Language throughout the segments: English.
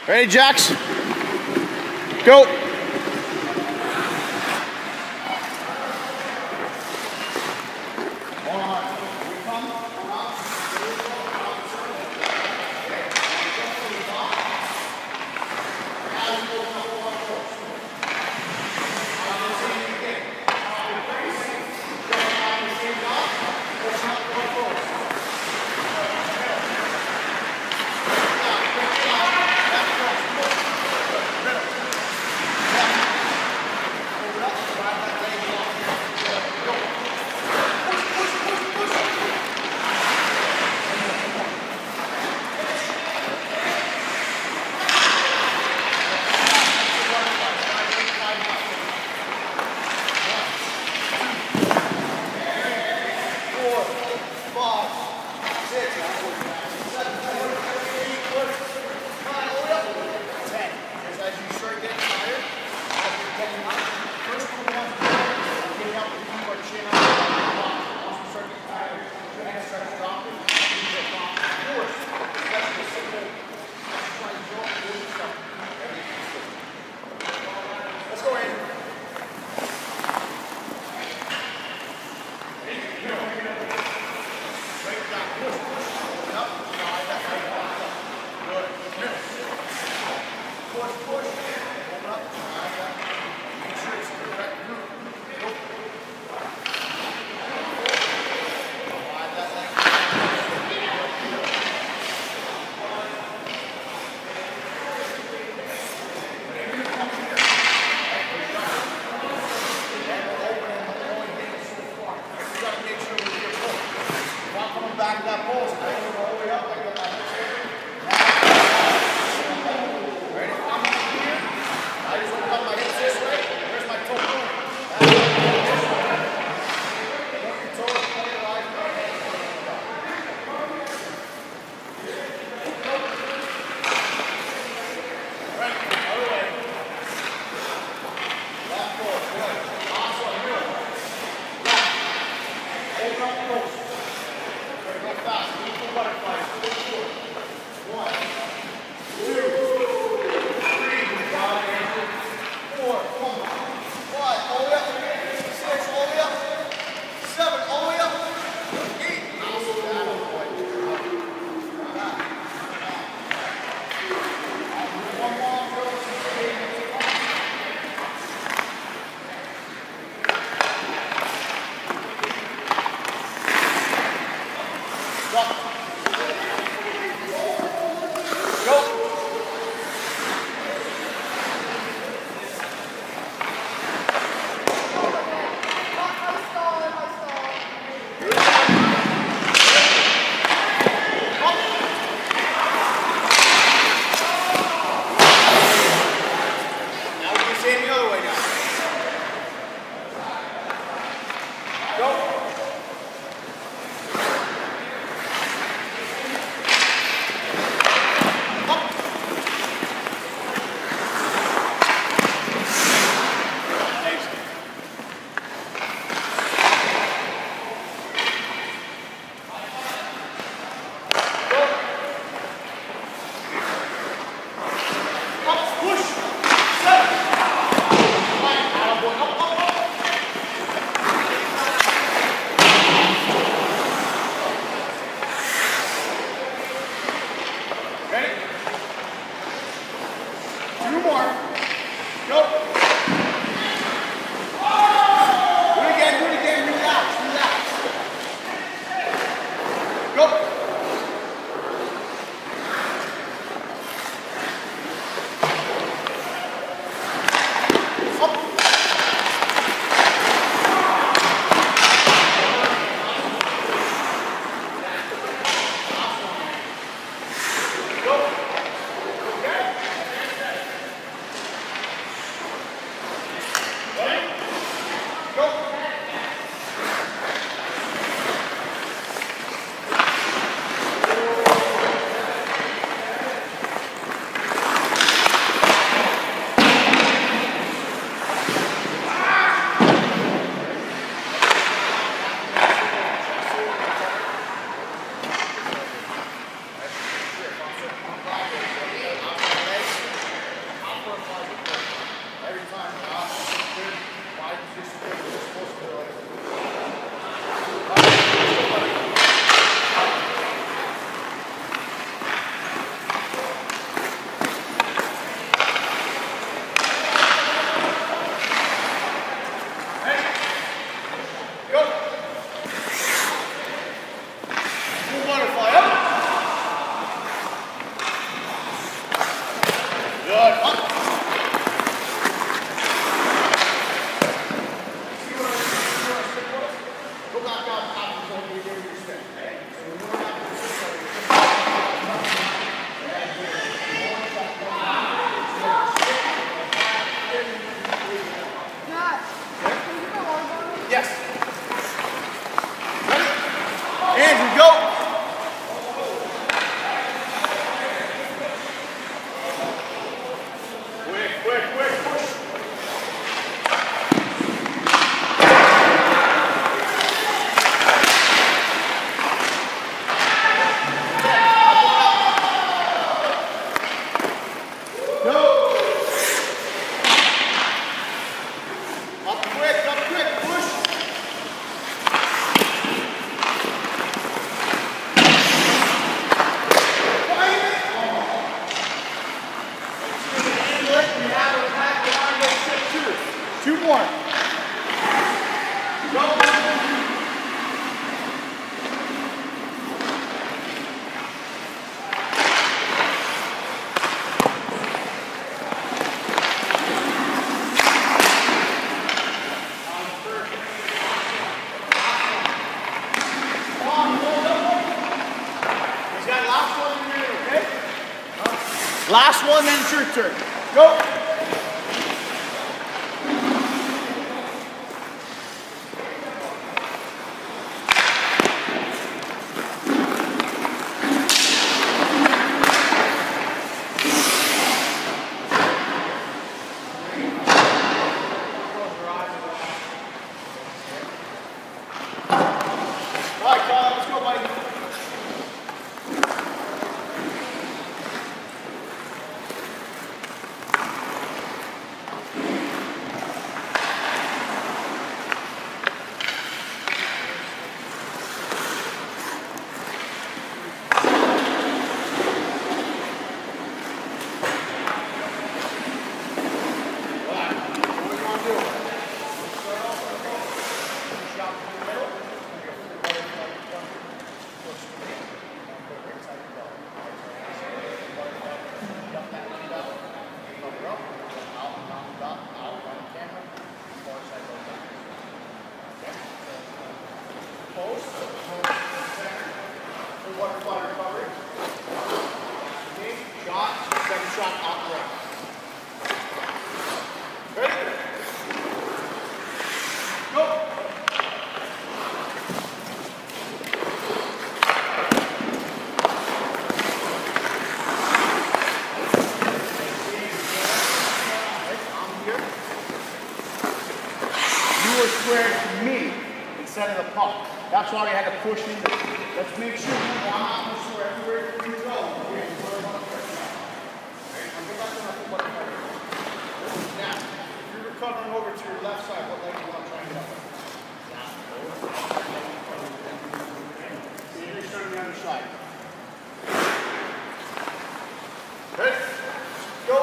Ready, Jax? Go. Last one, then it's your turn. Go. Butterfly recovery. Shot, second shot off the rack. Ready? Go. I'm here. You are squared to me instead of the puck. That's why we had to push in. Let's make sure you want to square everywhere you go. Now, if you're recovering over to your left side, what leg do you want to try and get up? See, you're starting the other side. Ready? Go.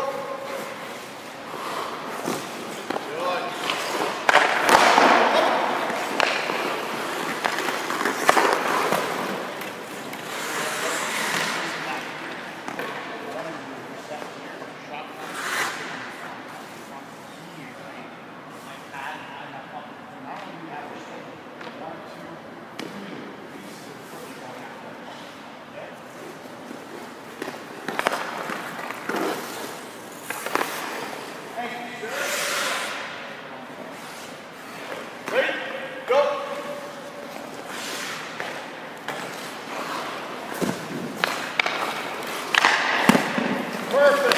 Perfect.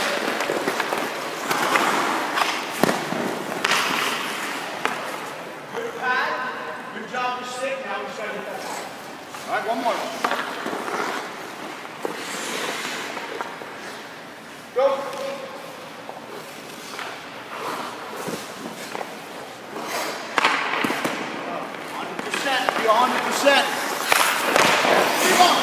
Good pad. Good job with stick. Now we start with that. All right, one more. Go. 100%. Be 100%. Keep on.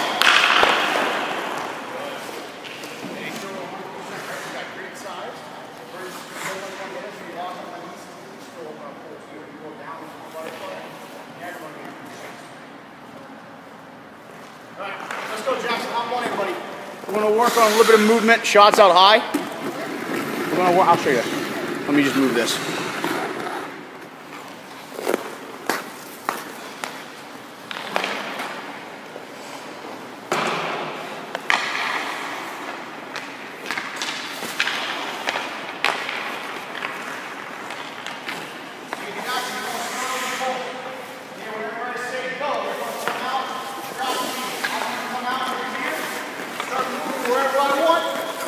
Alright, let's go, Jackson. Hop on in, buddy. We're going to work on a little bit of movement, shots out high. We're going to work, I'll show you. Let me just move this. Wherever I want.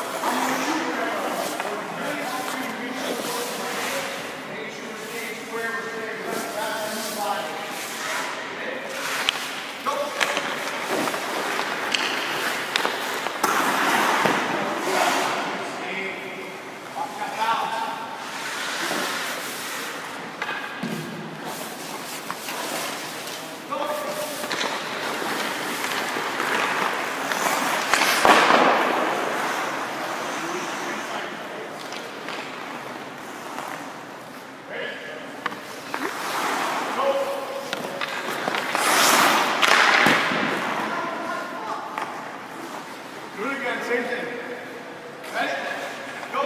Same thing. Ready? Go.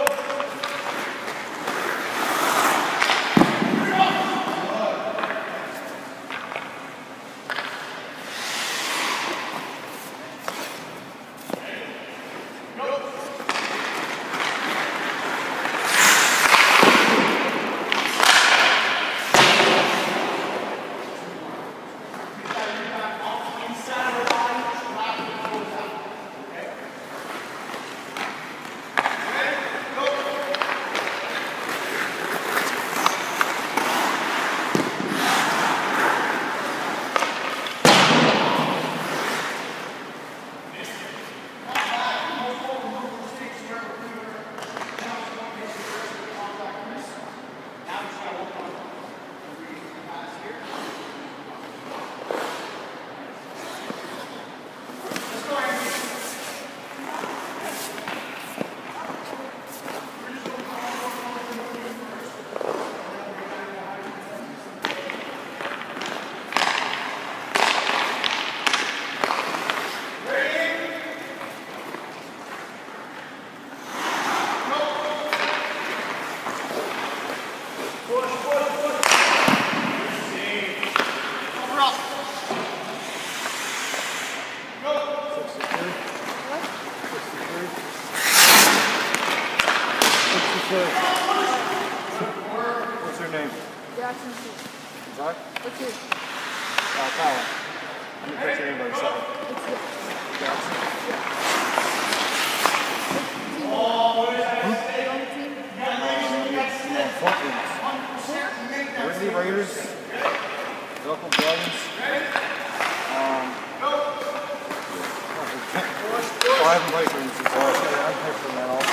Go. Jackson too. Sorry? What's yours? Colin. I'm the coach of anybody, sorry. What's yours? Jackson. You're on the team? Falcons. Grizzly Raiders. Local Dragons. I haven't played for them since last year. I've played for them at all.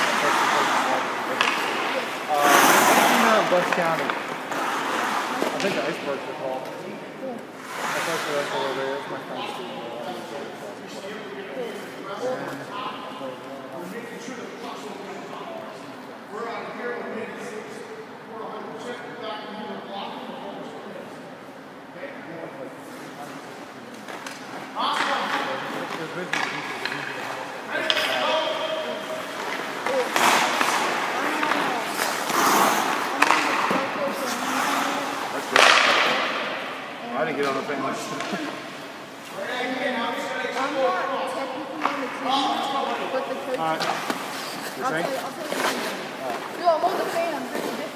West County. I think the Icebergs are called. I played for them for a little bit. That's my friend's team. I didn't get on the thing. I'm not technically on the team, but the coach. Alright. I'll tell you. Yo, I'm on the fan. I'm pretty different.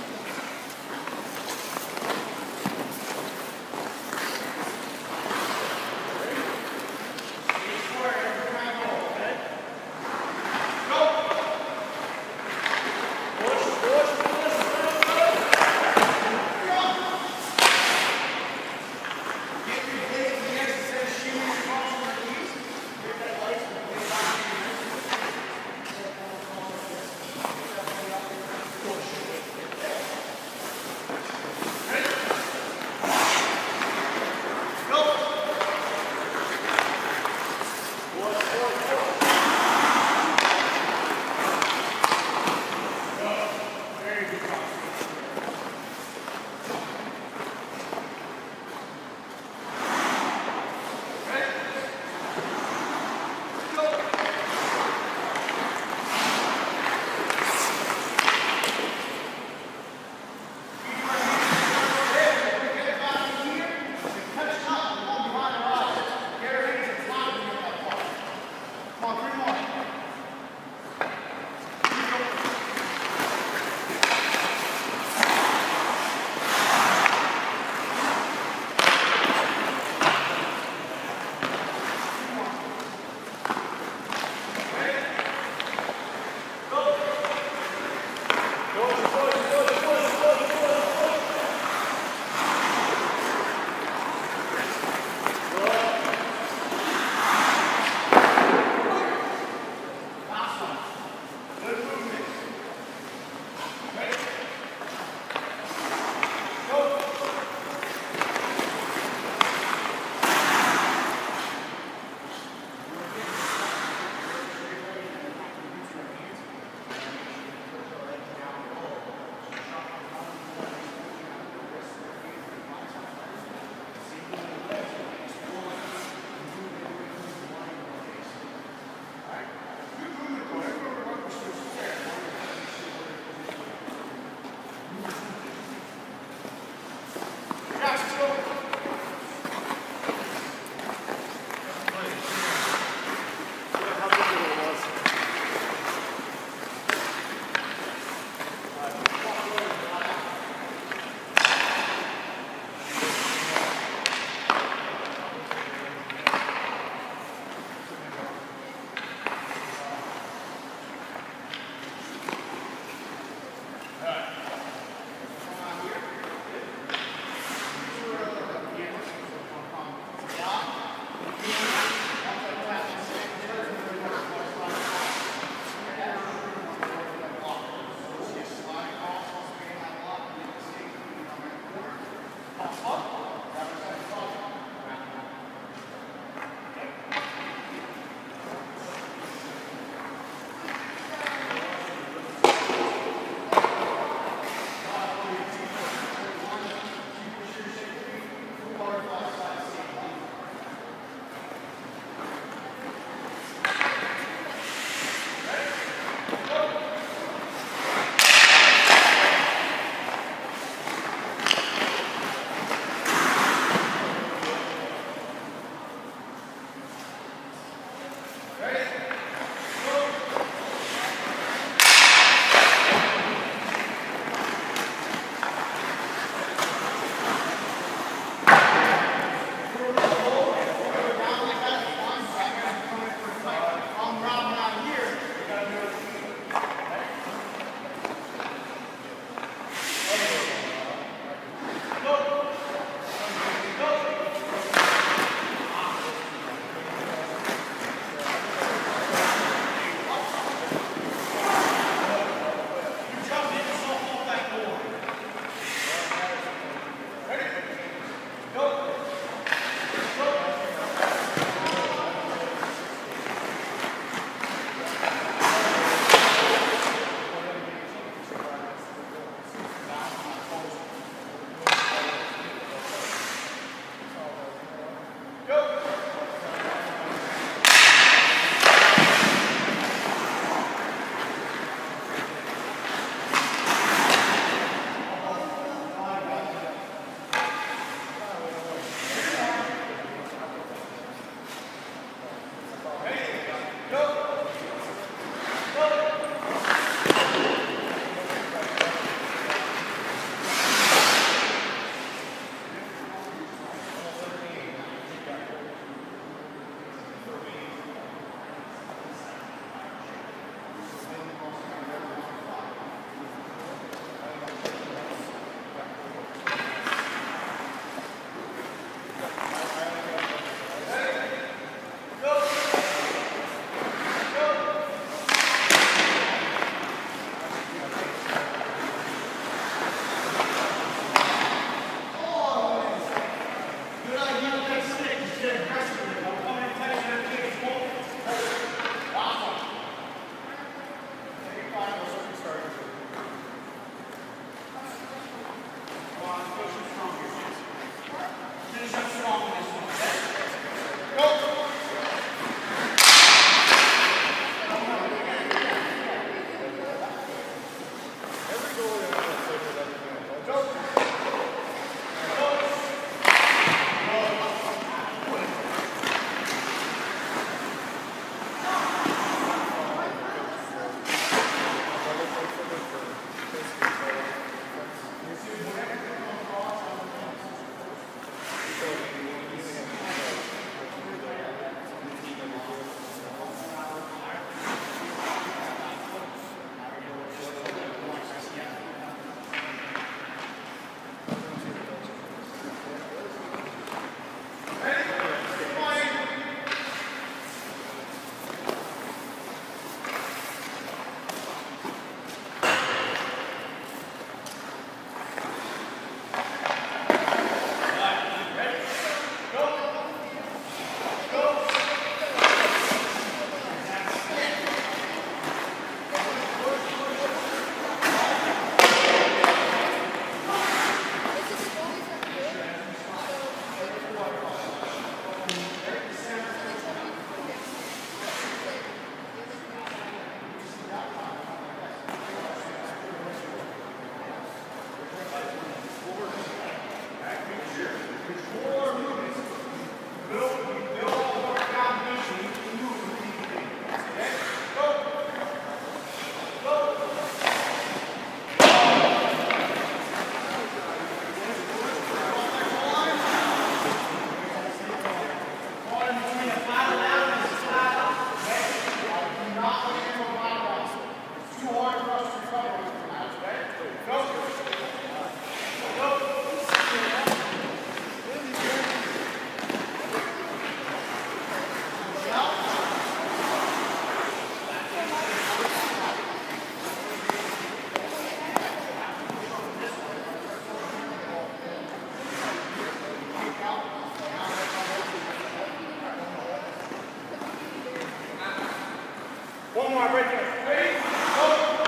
One more, right there. Ready? Go.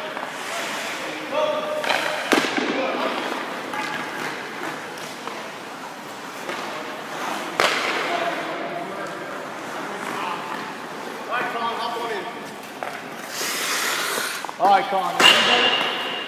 Go. All right, Colin, hop on in. All right, Colin.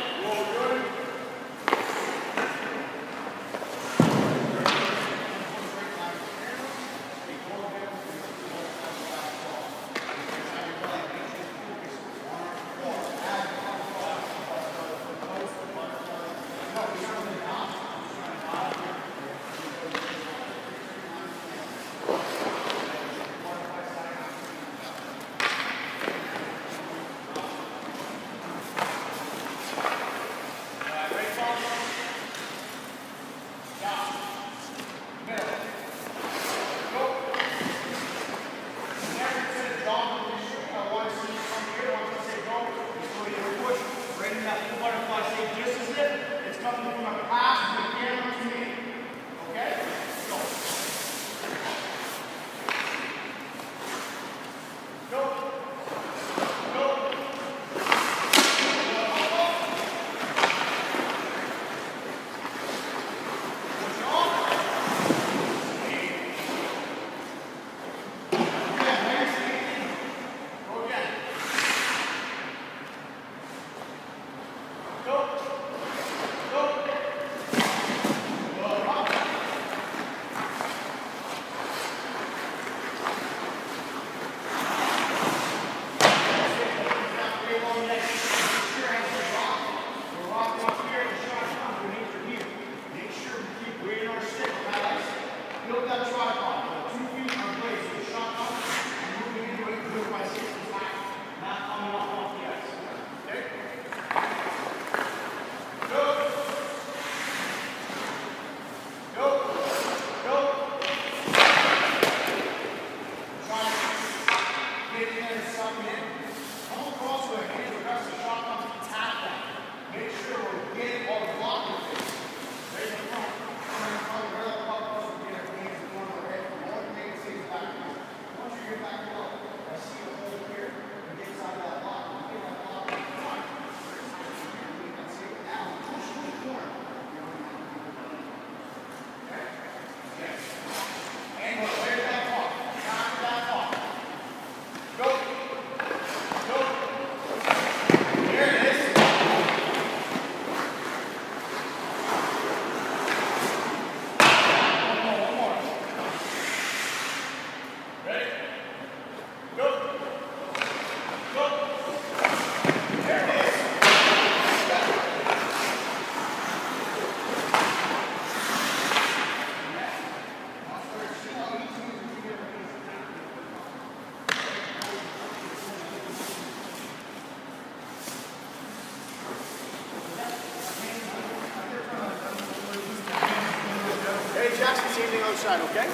Jackson, same thing on the side, okay?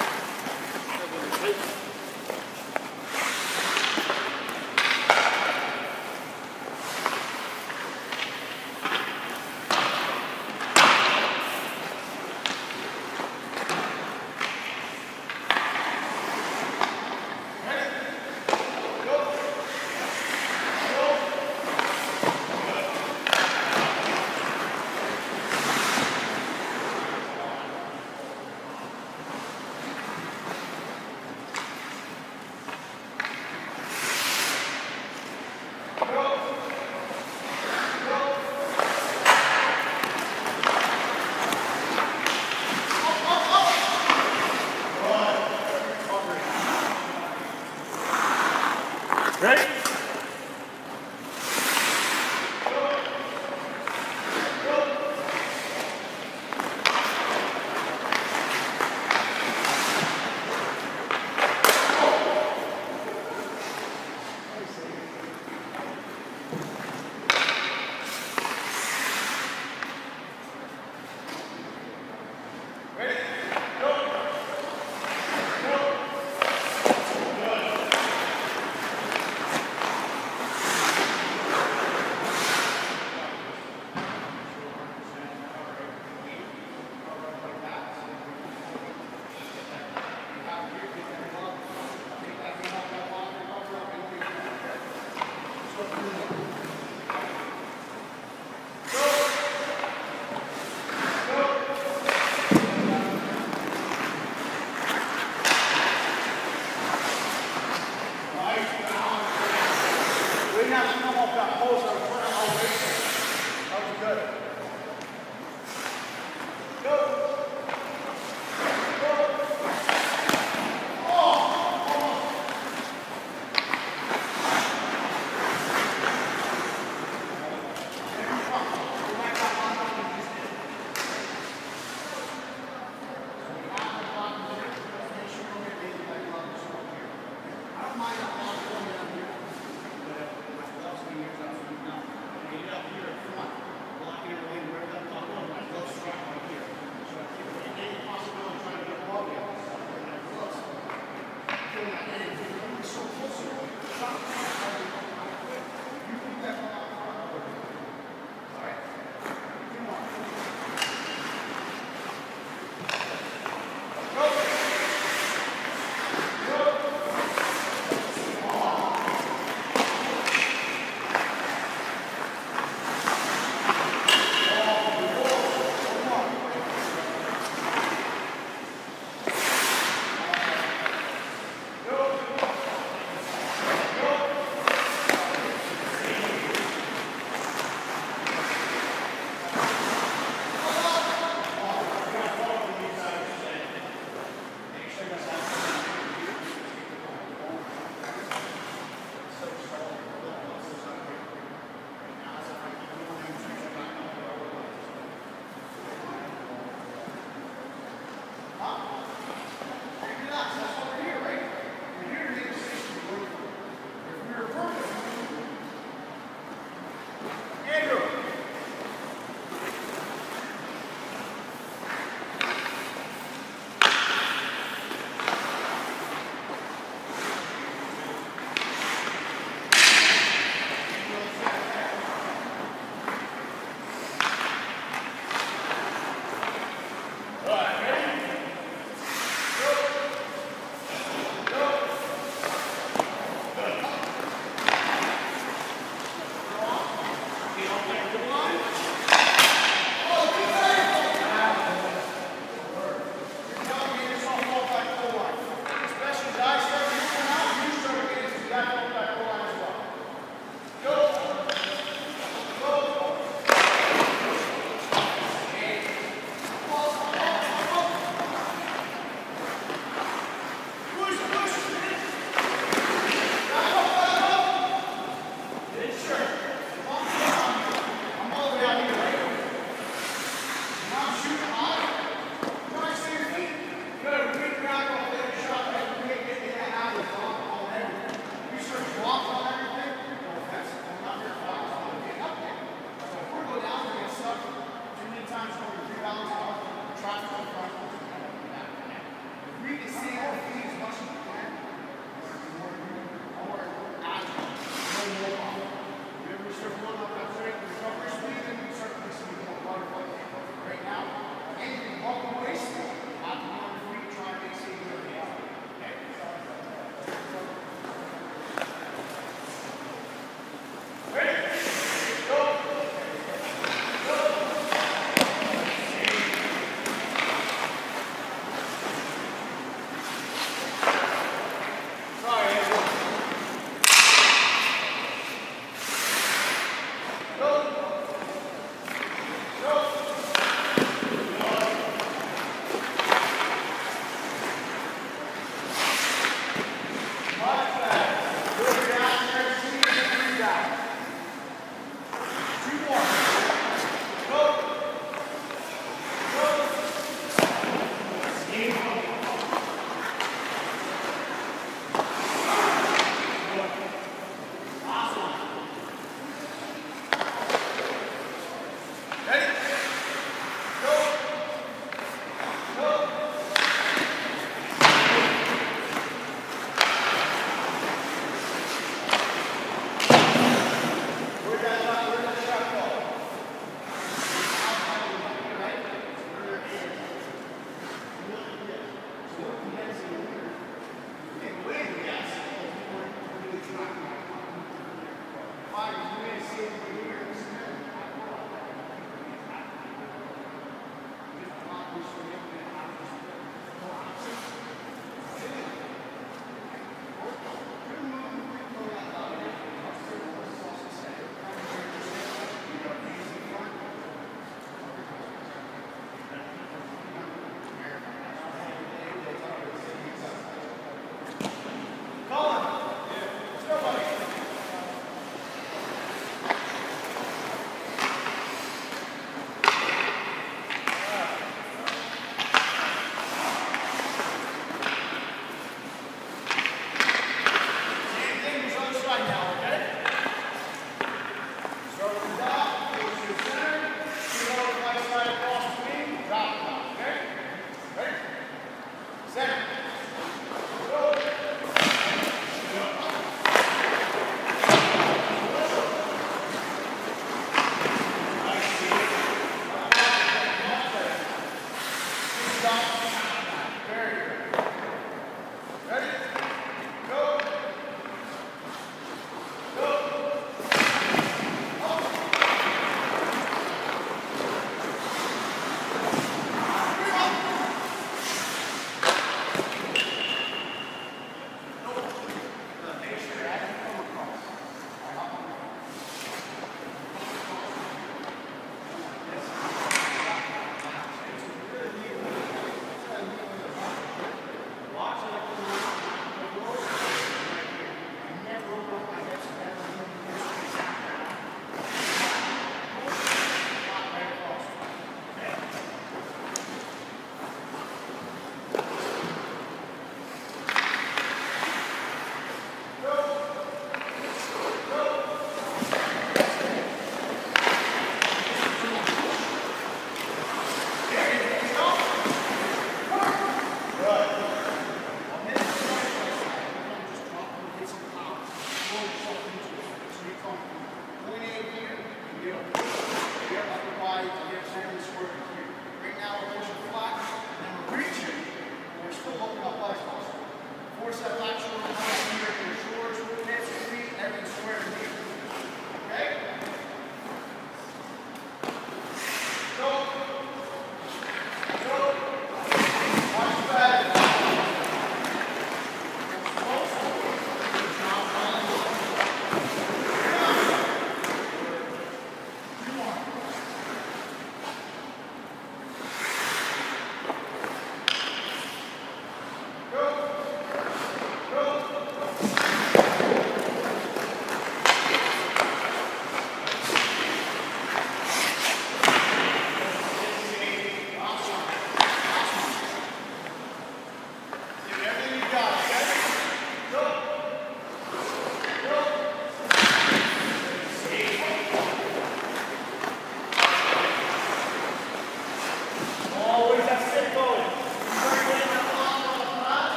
Ready?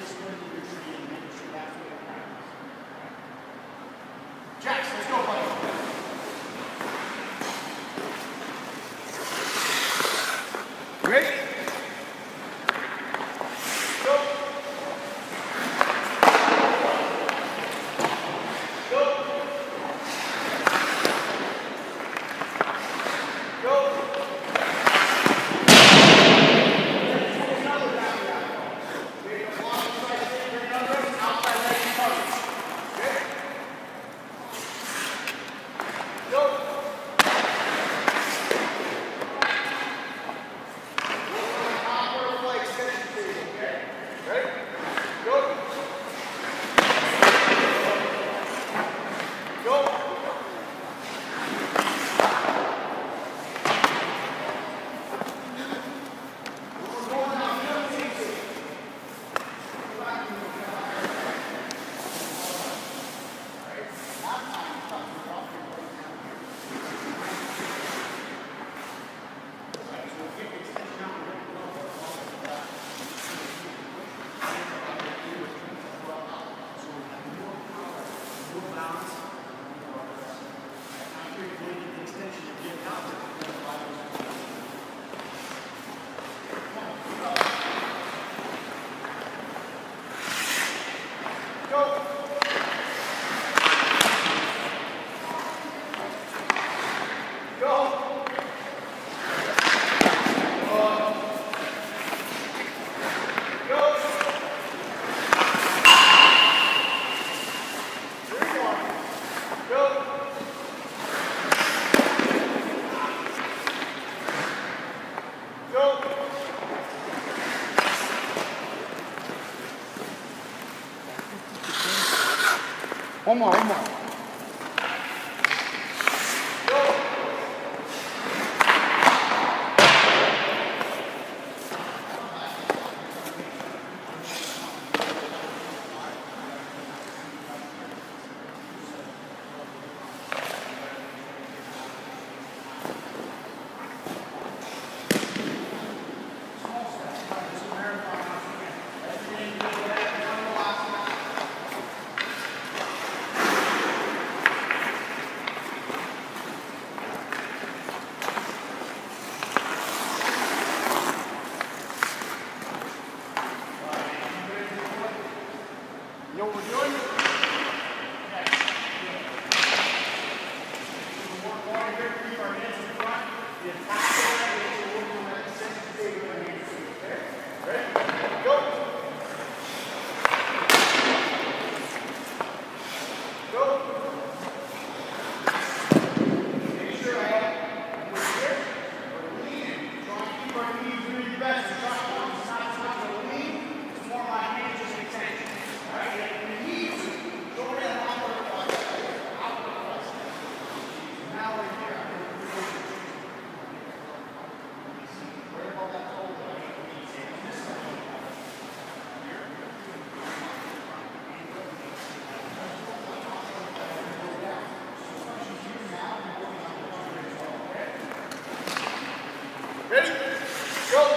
Jax, let's go, buddy. Ready? Go. Go. Go. One more, one more. You know what we're doing? Keep our hands in front. The entire ready? Go. Go. Make sure I have here. We're leaning. Try and keep our knees doing your best. It's not going to lean. It's more like hands just extension. All right? And the knees go around outward thrust. Outward thrust. Now we're here. Worry about that toe. Ready? Go!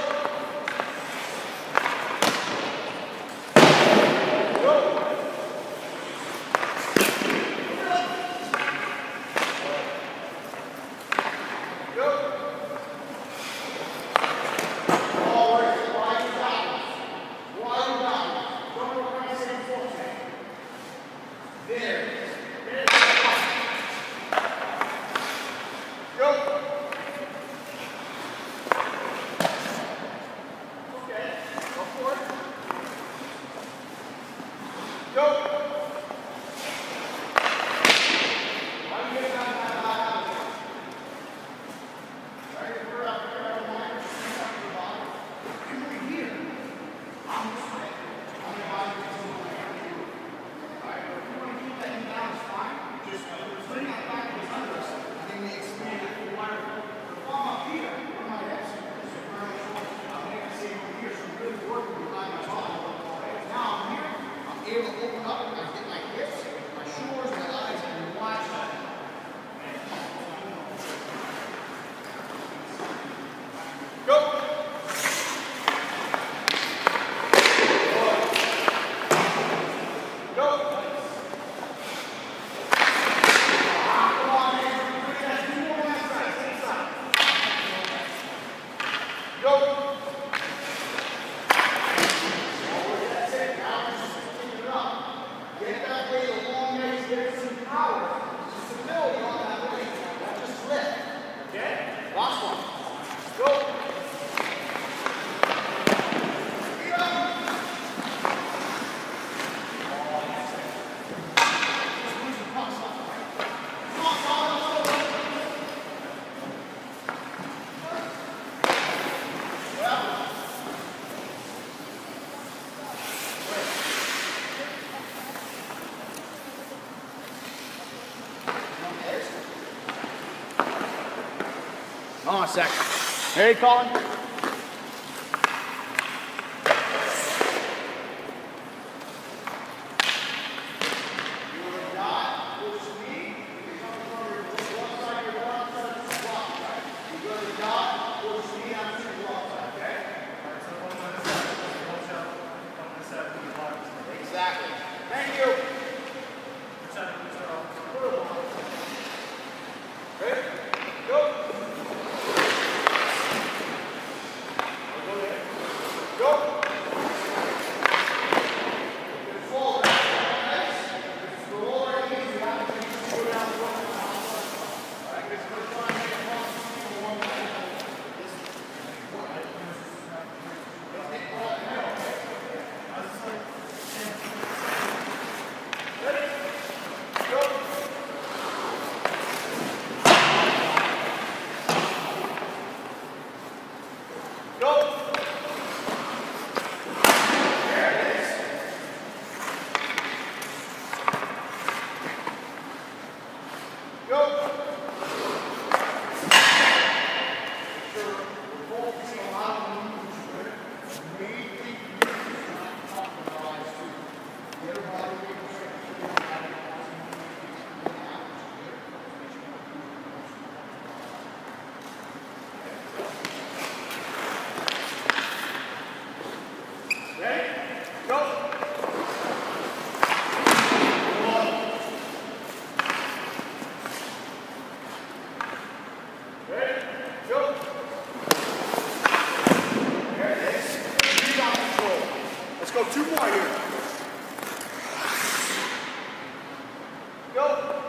Able to open up on a second. Ready, Colin? Exactly. Thank you. Ready? Go. Go. Forward. Nice. Go lower and easy. You have to go down the road. All right, this is the first time I make a cross. One more. Go! There it is. Go! Sure, we're focusing a lot on the movement. Main thing is not compromise to get a body weight strength. Ready? Go! Ready? Go! There it is. Rebound control. Let's go 2 more here. Go!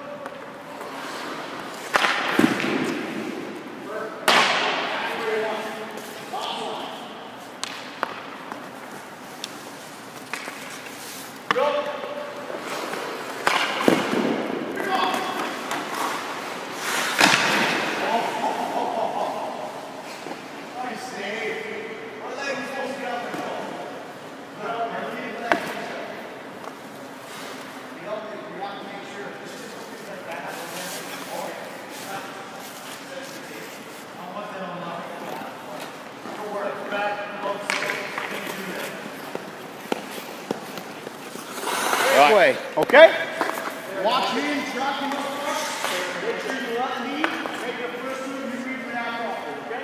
Perfect. That's where you want it. Last one. Go! Come on! Nice save. What leg is supposed to get out there? No, our lead leg. We have to make sure that this is like that. Okay. I want that on lock. Don't worry. Back. Way, okay? Watch me and drop him up front. Make sure you let me make the first move you read me out properly, okay?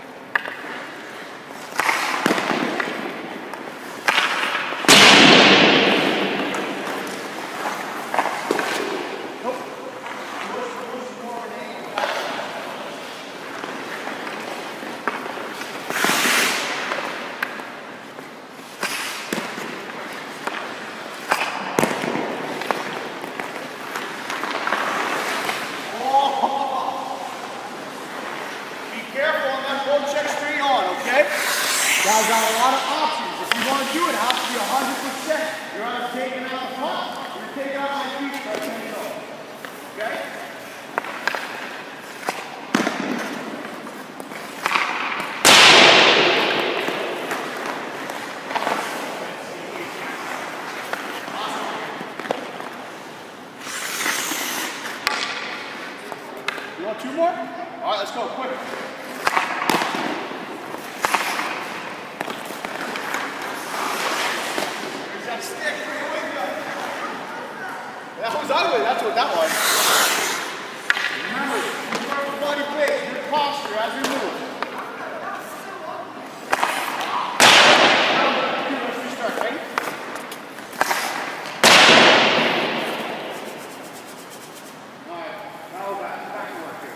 Nope. Push more of an angle. Check straight on, okay? Guys got a lot of options. If you want to do it, it has to be 100%. You're either taking out the front, or you're taking out my feet by 10 toes. Okay? You want 2 more? All right, let's go quick. That was ugly, that's what that was. Remember, you work with body face, your posture as you move. Let's restart, ready? Alright, now we're back to work here.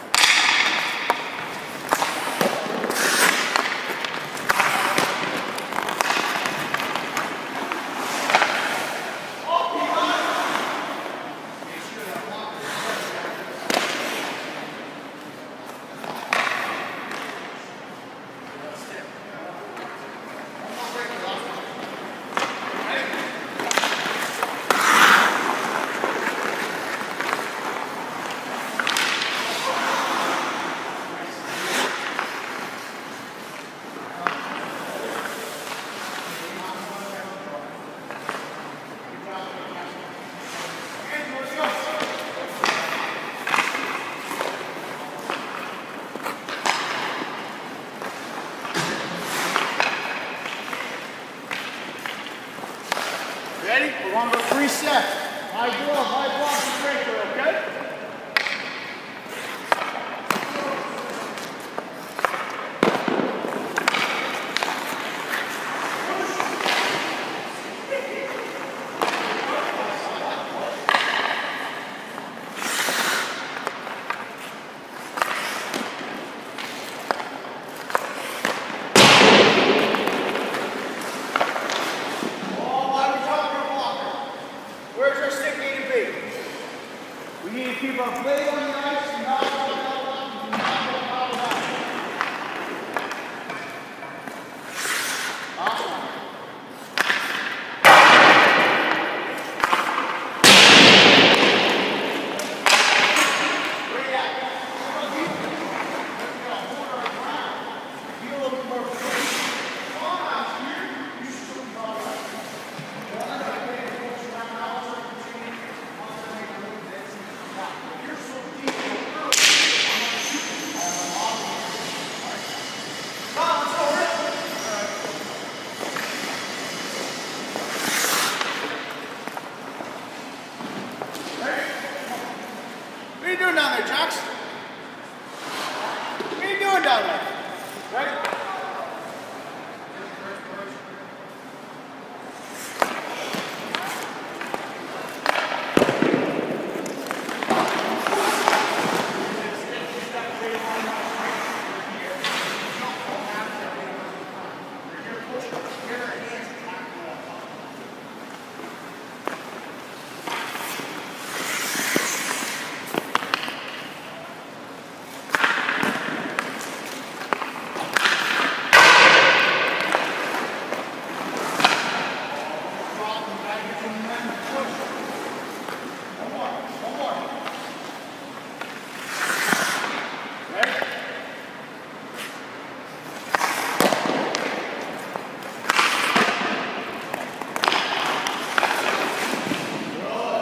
Ready? We're going to go 3 sets. High glove, straight there, okay? We need to keep our blade on the ice and not go down and not go out of that. Awesome. Where you at? Hold our ground. Be a little bit more free. Come out here. You should still be all right. What are you doing down there, Jax? What are you doing down there? Ready?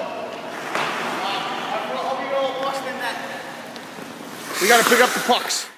We got to pick up the pucks.